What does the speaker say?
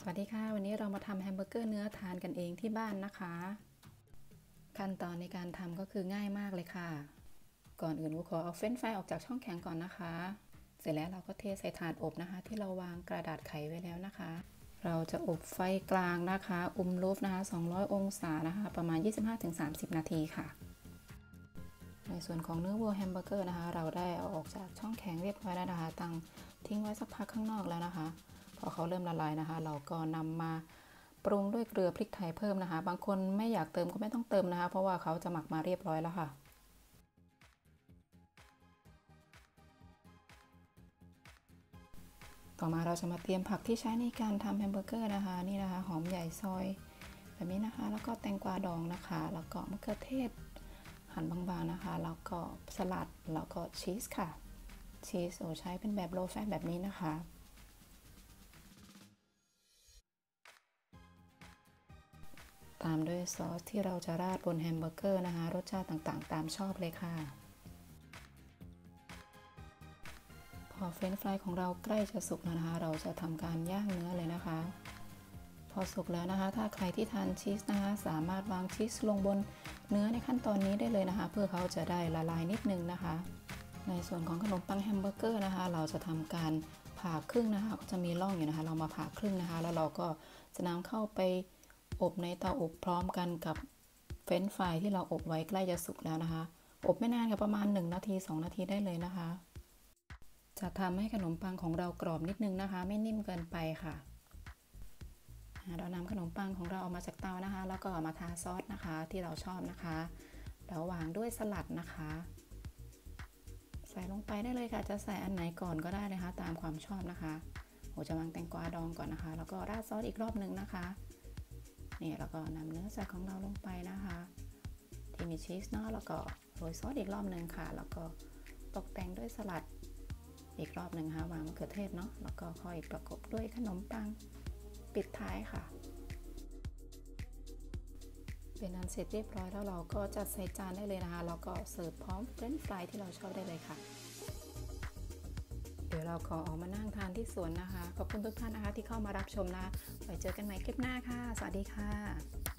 วัสดีค่ะวันนี้เรามาทำแฮมเบอร์เกอร์เนื้อทานกันเองที่บ้านนะคะขั้นตอนในการทำก็คือง่ายมากเลยค่ะก่อนอื่นขอเอาเฟรนช์ฟรายออกจากช่องแข็งก่อนนะคะเสร็จแล้วเราก็เทใส่ถาดอบนะคะที่เราวางกระดาษไขไว้แล้วนะคะเราจะอบไฟกลางนะคะรูฟนะคะ200องศานะคะประมาณ 25-30 นาทีค่ะในส่วนของเนื้อวัวแฮมเบอร์เกอร์นะคะเราได้เอาออกจากช่องแข็งเรียบร้อยแล้วนะคะตั้งทิ้งไว้สักพักข้างนอกแล้วนะคะพอเขาเริ่มละลายนะคะเราก็นำมาปรุงด้วยเกลือพริกไทยเพิ่มนะคะบางคนไม่อยากเติมก็ไม่ต้องเติมนะคะเพราะว่าเขาจะหมักมาเรียบร้อยแล้วค่ะต่อมาเราจะมาเตรียมผักที่ใช้ในการทำแฮมเบอร์เกอร์นะคะนี่นะคะหอมใหญ่ซอยแบบนี้นะคะแล้วก็แตงกวาดองนะคะแล้วก็มะเขือเทศหั่นบางๆนะคะแล้วก็สลัดแล้วก็ชีสค่ะชีสใช้เป็นแบบโลว์แฟตแบบนี้นะคะตามด้วยซอสที่เราจะราดบนแฮมเบอร์เกอร์นะคะรสชาติต่างๆตามชอบเลยค่ะพอเฟรนช์ฟรายของเราใกล้จะสุกแล้วนะคะเราจะทำการย่างเนื้อเลยนะคะพอสุกแล้วนะคะถ้าใครที่ทานชีสนะคะสามารถวางชีสลงบนเนื้อในขั้นตอนนี้ได้เลยนะคะเพื่อเขาจะได้ละลายนิดนึงนะคะในส่วนของขนมปังแฮมเบอร์เกอร์นะคะเราจะทำการผ่าครึ่งนะคะจะมีร่องอยู่นะคะเรามาผ่าครึ่งนะคะแล้วเราก็จะนำเข้าไปอบในเตาอบพร้อมกันกับเฟรนช์ฟรายที่เราอบไว้ใกล้จะสุกแล้วนะคะอบไม่นานค่ะประมาณ1 นาที 2 นาทีได้เลยนะคะจะทำให้ขนมปังของเรากรอบนิดนึงนะคะไม่นิ่มเกินไปค่ะเรานำขนมปังของเราออกมาจากเตานะคะแล้วก็มาทาซอสนะคะที่เราชอบนะคะแล้ววางด้วยสลัดนะคะใส่ลงไปได้เลยค่ะจะใส่อันไหนก่อนก็ได้นะคะตามความชอบนะคะจะวางแตงกวาดองก่อนนะคะแล้วก็ราดซอสอีกรอบนึงนะคะนี่แล้วก็นำเนื้อสัตว์ของเราลงไปนะคะที่มีชีสเนาะแล้วก็โรยซอสอีกรอบนึงค่ะแล้วก็ตกแต่งด้วยสลัดอีกรอบนึงค่ะวางมะเขือเทศเนาะแล้วก็ค่อยประกบด้วยขนมปังปิดท้ายค่ะเป็นอันเสร็จเรียบร้อยแล้วเราก็จัดใส่จานได้เลยนะคะแล้วก็เสิร์ฟพร้อมเฟรนช์ฟรายที่เราชอบได้เลยค่ะเดี๋ยวเราขอออกมานั่งทานที่สวนนะคะขอบคุณทุกท่านนะคะที่เข้ามารับชมนะไว้เจอกันใหม่คลิปหน้าค่ะสวัสดีค่ะ